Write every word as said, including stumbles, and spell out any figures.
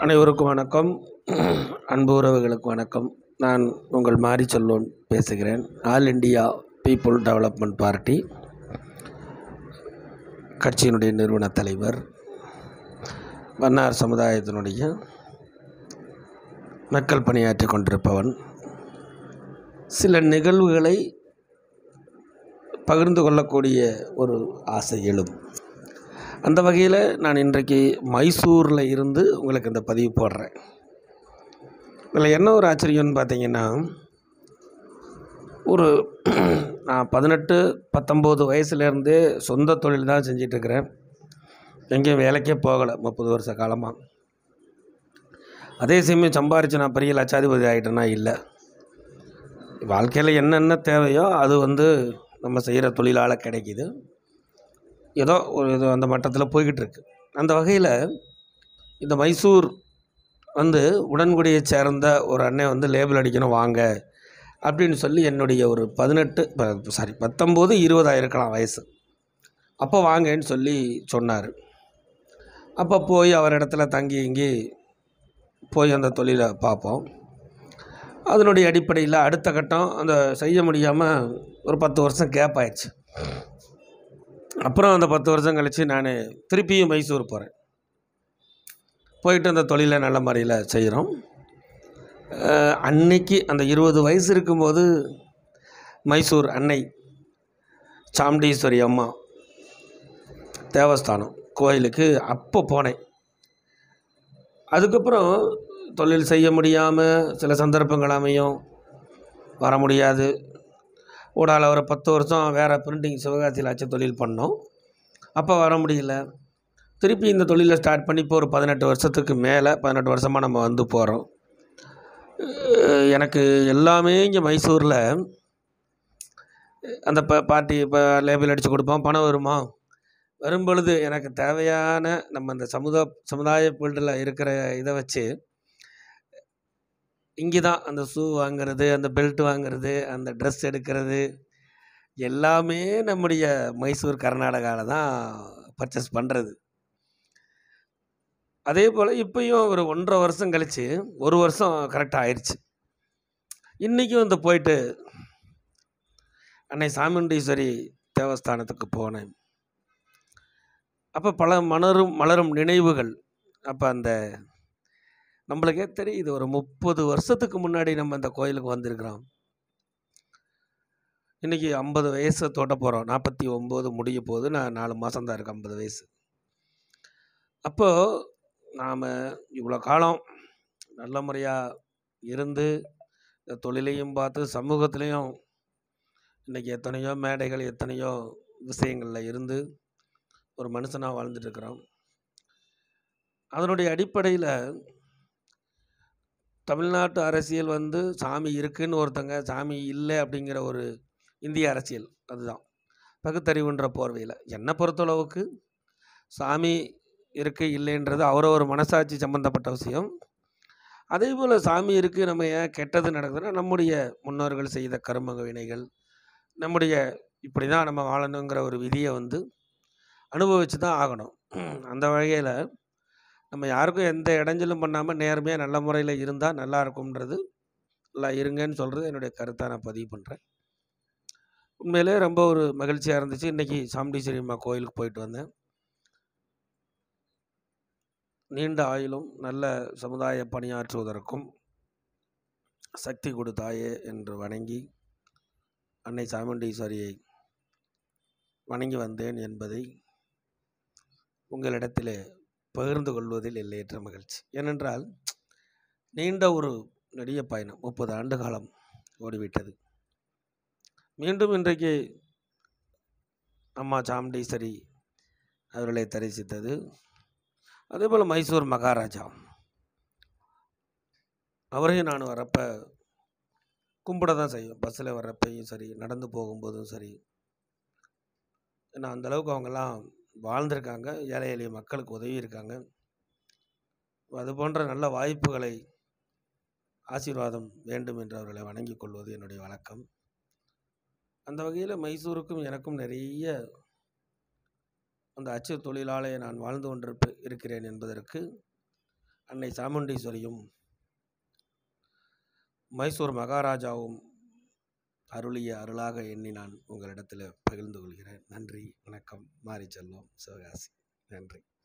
அனைவருக்கும் வணக்கம். அன்பு உறவுகளுக்கு வணக்கம். நான் உங்கள் மாரிச்செல்வன் பேசுகிறேன். All India people development party கட்சியினுடைய நிறுவன தலைவர், வண்ணார் சமுதாயத்தினுடைய மக்கள் பணியாற்றி கொண்டிருப்பவன். சில நிகழ்வுகளை பகிர்ந்து கொள்ளக்கூடிய ஒரு ஆசை எழும். அந்த வகையில் நான் இன்றைக்கு மைசூரில் இருந்து உங்களுக்கு இந்த பதிவு போடுறேன். இதில் என்ன ஒரு ஆச்சரியம்னு பார்த்தீங்கன்னா, ஒரு நான் பதினெட்டு பத்தொம்போது வயசுலேருந்தே சொந்த தொழில் தான் செஞ்சிட்ருக்கிறேன். எங்கேயும் வேலைக்கே போகலை முப்பது வருஷ காலமாக. அதே சமயம் சம்பாரித்து நான் பெரிய லட்சாதிபதி ஆகிட்டேன்னா இல்லை. வாழ்க்கையில் என்னென்ன தேவையோ அது வந்து நம்ம செய்கிற தொழிலால் கிடைக்கிது. ஏதோ ஒரு இது அந்த மட்டத்தில் போய்கிட்டு இருக்கு. அந்த வகையில் இந்த மைசூர் வந்து உடன்குடியை சேர்ந்த ஒரு அண்ணன் வந்து லேபிள் அடிக்கணும் வாங்க அப்படின்னு சொல்லி என்னுடைய ஒரு பதினெட்டு சாரி பத்தொம்போது இருபதாக இருக்கலாம் வயசு. அப்போ வாங்கன்னு சொல்லி சொன்னார். அப்போ போய் அவர் இடத்துல தங்கி இங்கி போய் அந்த தொழிலை பார்ப்போம். அதனுடைய அடிப்படையில் அடுத்த கட்டம் அந்த செய்ய முடியாமல் ஒரு பத்து வருஷம் கேப் ஆயிடுச்சு. அப்புறம் அந்த பத்து வருஷம் கழித்து நான் திருப்பியும் மைசூர் போகிறேன். போயிட்டு அந்த தொழிலை நல்ல முறையில் செய்கிறோம். அன்னைக்கு அந்த இருபது வயசு இருக்கும்போது மைசூர் அன்னை சாமுண்டீஸ்வரி அம்மா தேவஸ்தானம் கோயிலுக்கு அப்போ போனேன். அதுக்கப்புறம் தொழில் செய்ய முடியாமல் சில சந்தர்ப்பங்கள் அமையும், வர முடியாது. ஊடால ஒரு பத்து வருஷம் வேறு பிரிண்டிங் சிவகாசியில் அச்சு தொழில் பண்ணோம். அப்போ வர முடியல. திருப்பி இந்த தொழிலை ஸ்டார்ட் பண்ணி இப்போ ஒரு பதினெட்டு வருஷத்துக்கு மேலே பதினெட்டு வருஷமாக நம்ம வந்து போகிறோம். எனக்கு எல்லாமே இங்கே மைசூரில் அந்த ப பார்ட்டி இப்போ லேபிள் அடித்து கொடுப்போம், பணம் வருமா, வரும்பொழுது எனக்கு தேவையான நம்ம இந்த சமுதா சமுதாய ஃபீல்டில் இருக்கிற இதை வச்சு இங்கே தான் அந்த ஷூ வாங்கிறது, அந்த பெல்ட் வாங்கிறது, அந்த ட்ரெஸ் எடுக்கிறது எல்லாமே நம்முடைய மைசூர் கர்நாடகாவில் தான் பர்ச்சேஸ் பண்ணுறது. அதே போல் இப்போயும் ஒரு ஒன்றரை வருஷம் கழித்து ஒரு வருஷம் கரெக்டாக ஆயிடுச்சு. இன்றைக்கும் இந்த போயிட்டு அன்னை சாமுண்டீஸ்வரி தேவஸ்தானத்துக்கு போனேன். அப்போ பல மலரும் மலரும் நினைவுகள். அப்போ அந்த நம்மளுக்கே தெரியுது ஒரு முப்பது வருஷத்துக்கு முன்னாடி நம்ம இந்த கோயிலுக்கு வந்திருக்கிறோம். இன்றைக்கி ஐம்பது வயசை தொட்ட போகிறோம். நாற்பத்தி ஒம்பது முடிய போது நான் நாலு மாதம் தான் இருக்குது ஐம்பது வயசு. அப்போது நாம் இவ்வளோ காலம் நல்ல முறையாக இருந்து இந்த தொழிலையும் பார்த்து சமூகத்துலேயும் இன்றைக்கி எத்தனையோ மேடைகள் எத்தனையோ விஷயங்களில் இருந்து ஒரு மனுஷனாக வாழ்ந்துட்டுருக்குறோம். அதனுடைய அடிப்படையில் தமிழ்நாட்டு அரசியல் வந்து சாமி இருக்குன்னு ஒருத்தங்க, சாமி இல்லை அப்படிங்கிற ஒரு இந்திய அரசியல், அதுதான் பகுத்தறிவுன்ற போர்வையில். என்னை பொறுத்தளவுக்கு சாமி இருக்குது இல்லைன்றது அவரவர் மனசாட்சி சம்மந்தப்பட்ட விஷயம். அதே போல் சாமி இருக்குது, நம்ம ஏன் கெட்டது நடக்குதுன்னா நம்முடைய முன்னோர்கள் செய்த கர்ம வினைகள், நம்முடைய இப்படி தான் நம்ம வாழணுங்கிற ஒரு விதியை வந்து அனுபவித்து தான் ஆகணும். அந்த வகையில் நம்ம யாருக்கும் எந்த இடைஞ்சலும் பண்ணாமல் நேர்மையாக நல்ல முறையில் இருந்தால் நல்லா இருக்கும்ன்றது, நல்லா இருங்கன்னு சொல்கிறது என்னுடைய கருத்தை நான் பதிவு பண்ணுறேன். உண்மையிலே ரொம்ப ஒரு மகிழ்ச்சியாக இருந்துச்சு. இன்றைக்கி சாமுண்டீஸ்வரி அம்மா கோயிலுக்கு போயிட்டு வந்தேன். நீண்ட ஆயுளும் நல்ல சமுதாய பணியாற்றுவதற்கும் சக்தி கொடுத்தாயே என்று வணங்கி அன்னை சாமுண்டீஸ்வரியை வணங்கி வந்தேன் என்பதை உங்களிடத்தில் பகிர்ந்து கொள்வதில் எல்லையற்ற மகிழ்ச்சி. ஏனென்றால் நீண்ட ஒரு நெடிய பயணம், முப்பது ஆண்டு காலம் ஓடிவிட்டது. மீண்டும் இன்றைக்கு அம்மா சாமுண்டீஸ்வரி அவர்களை தரிசித்தது. அதேபோல் மைசூர் மகாராஜா அவரையும் நான் வரப்போ கும்பிட தான் செய்யும். பஸ்ஸில் வர்றப்பையும் சரி, நடந்து போகும்போதும் சரி. ஏன்னா அந்தளவுக்கு அவங்கெல்லாம் வாழ்ந்திருக்காங்க, ஏழை எளிய மக்களுக்கு உதவி இருக்காங்க. அது போன்ற நல்ல வாய்ப்புகளை ஆசீர்வாதம் வேண்டும் என்று அவர்களை வணங்கி கொள்வது என்னுடைய வழக்கம். அந்த வகையில் மைசூருக்கும் எனக்கும் நிறைய அந்த அச்சு தொழிலாலே நான் வாழ்ந்து கொண்டிருப்ப இருக்கிறேன் என்பதற்கு அன்னை சாமுண்டீஸ்வரியும் மைசூர் மகாராஜாவும் அருளிய அருளாக எண்ணி நான் உங்களிடத்தில் பகிர்ந்து கொள்கிறேன். நன்றி, வணக்கம். மாரி செல்வம், சிவகாசி. நன்றி.